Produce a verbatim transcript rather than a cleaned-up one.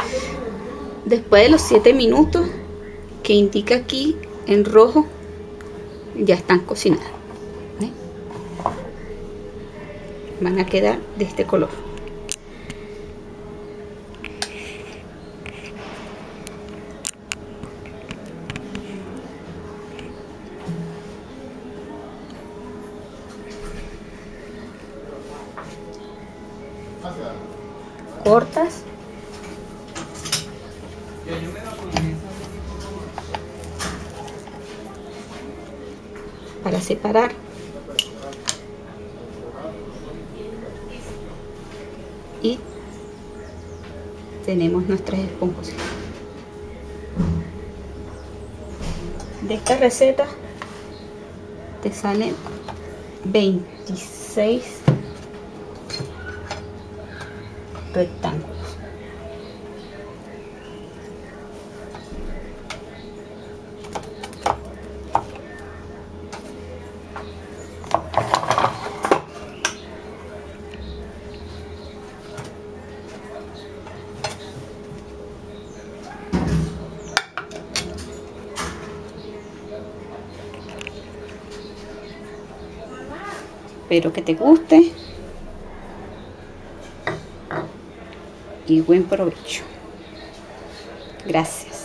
Después de los siete minutos que indica aquí en rojo, ya están cocinadas. ¿Ven? Van a quedar de este color. Cortas para separar. Y tenemos nuestras esponjas. De esta receta te salen veintiséis rectángulos. Espero que te guste y buen provecho. Gracias.